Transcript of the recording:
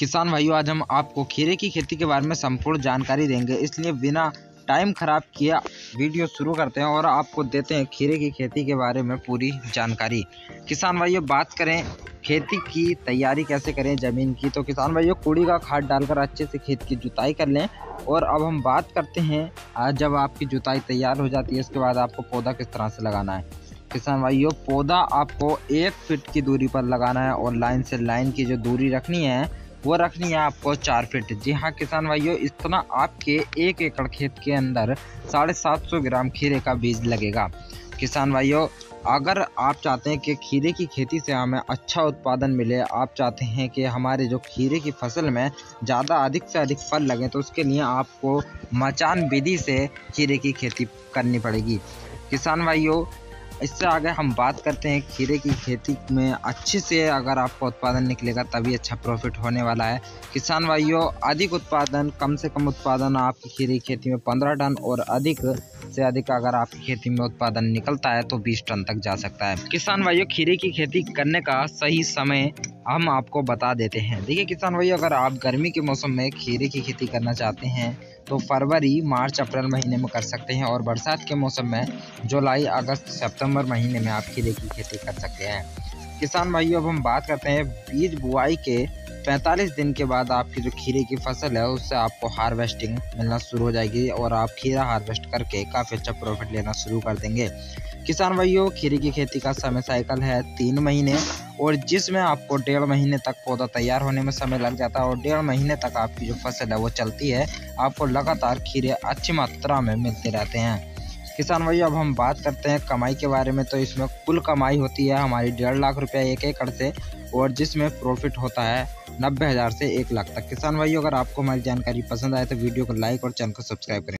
किसान भाइयों, आज हम आपको खीरे की खेती के बारे में संपूर्ण जानकारी देंगे, इसलिए बिना टाइम खराब किए वीडियो शुरू करते हैं और आपको देते हैं खीरे की खेती के बारे में पूरी जानकारी। किसान भाइयों, बात करें खेती की तैयारी कैसे करें ज़मीन की, तो किसान भाइयों कूड़ी का खाद डालकर अच्छे से खेत की जुताई कर लें। और अब हम बात करते हैं, आज जब आपकी जुताई तैयार हो जाती है, इसके बाद आपको पौधा किस तरह से लगाना है। किसान भाइयों, पौधा आपको 1 फीट की दूरी पर लगाना है और लाइन से लाइन की जो दूरी रखनी है वो रखनी है आपको 4 फीट। जी हाँ किसान भाइयों, इतना आपके 1 एकड़ खेत के अंदर 750 ग्राम खीरे का बीज लगेगा। किसान भाइयों, अगर आप चाहते हैं कि खीरे की खेती से हमें अच्छा उत्पादन मिले, आप चाहते हैं कि हमारे जो खीरे की फसल में ज़्यादा अधिक से अधिक फल लगे, तो उसके लिए आपको मचान विधि से खीरे की खेती करनी पड़ेगी। किसान भाइयों, इससे आगे हम बात करते हैं खीरे की खेती में अच्छे से अगर आपका उत्पादन निकलेगा तभी अच्छा प्रॉफिट होने वाला है। किसान भाइयों, अधिक उत्पादन, कम से कम उत्पादन आपकी खीरे की खेती में 15 टन और अधिक से अधिक अगर आपकी खेती में उत्पादन निकलता है तो 20 टन तक जा सकता है। किसान भाइयों, खीरे की खेती करने का सही समय हम आपको बता देते हैं। देखिए किसान भाइयों, अगर आप गर्मी के मौसम में खीरे की खेती करना चाहते हैं तो फरवरी, मार्च, अप्रैल महीने में कर सकते हैं, और बरसात के मौसम में जुलाई, अगस्त, सितंबर महीने में आप खीरे की खेती कर सकते हैं। किसान भाइयों, अब हम बात करते हैं बीज बुआई के 45 दिन के बाद आपकी जो खीरे की फसल है उससे आपको हार्वेस्टिंग मिलना शुरू हो जाएगी और आप खीरा हार्वेस्ट करके काफ़ी अच्छा प्रॉफिट लेना शुरू कर देंगे। किसान भाइयों, खीरे की खेती का समय साइकिल है 3 महीने, और जिसमें आपको 1.5 महीने तक पौधा तैयार होने में समय लग जाता है और 1.5 महीने तक आपकी जो फसल है वो चलती है। आपको लगातार खीरे अच्छी मात्रा में मिलते रहते हैं। किसान भाइयों, अब हम बात करते हैं कमाई के बारे में, तो इसमें कुल कमाई होती है हमारी 1.5 लाख रुपया 1 एकड़ से, और जिसमें प्रॉफिट होता है 90,000 से 1 लाख तक। किसान भाइयों, अगर आपको हमारी जानकारी पसंद आए तो वीडियो को लाइक और चैनल को सब्सक्राइब करें।